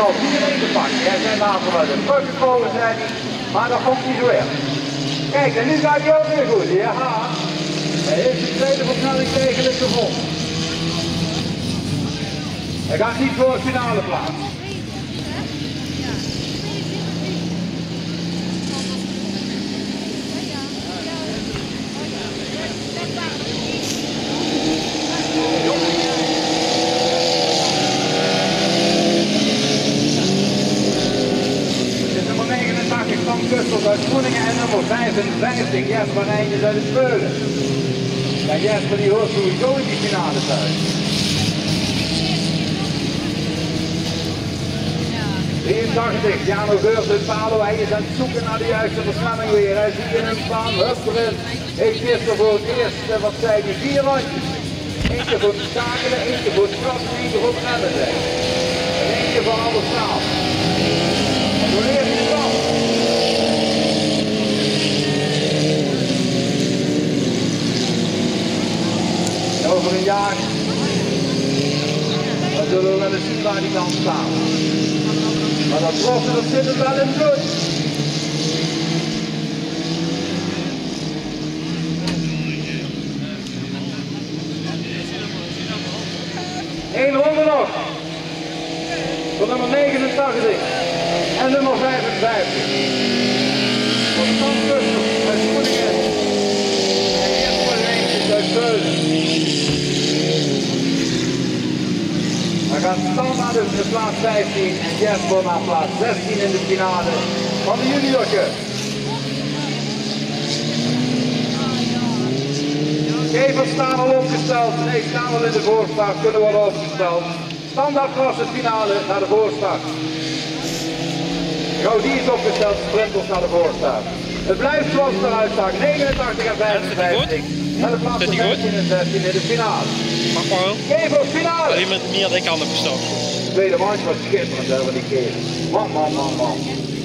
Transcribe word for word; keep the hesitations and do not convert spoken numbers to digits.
al iedereen te pakken. Hij zijn later wel de brug gekomen, zei hij, maar dat komt niet zo erg. Kijk, en nu gaat hij ook weer goed. Ja, hij heeft de tweede versnelling tegen gevonden. Hij gaat niet voor de finale plaats. Van Kussels uit Groeningen en nummer vijfenvijftig, Jesper Rijntjes uit het Veulen. Ja, Jesper die hoort sowieso in die finale thuis. drieëntachtig, Jano Geurt uit Palo, hij is aan het zoeken naar de juiste versnelling weer. Hij ziet in een staan, hup erin. Heeft gisteren voor het eerst, wat zei hij, vier rondjes. Eentje voor het schakelen, eentje voor het krassen, eentje voor het rennen zijn. En eentje voor alles samen. En hoe leert hij het dan? Over een jaar, dan zullen we wel eens zien waar die kan staan. Maar dat trossen, dat zit er wel in bloed. Eén ronde nog. Voor nummer negenentachtig en nummer vijfenvijftig. Van Sam Kussel uit Groeningen en Jesper Rijntjes uit Veulen. Dan gaat Stan naar de plaats vijftien en Jesper naar plaats zestien in de finale van de juniorke. Gevers staan al opgesteld, nee, staan al in de voorstart, kunnen worden opgesteld. Standaardklasse finale naar de voorstart. Gauw die is opgesteld, sprinters naar de voorstart. Het blijft zoals het eruit zag, negenentachtig en vijfenvijftig. En de plaatsen vijftien en zestien in de finale. Mag maar wel. Gevers finale! Iemand meer dan ik kan op gestopt. De tweede manche was schitterend, hè, van die keer. Man, man, man, man.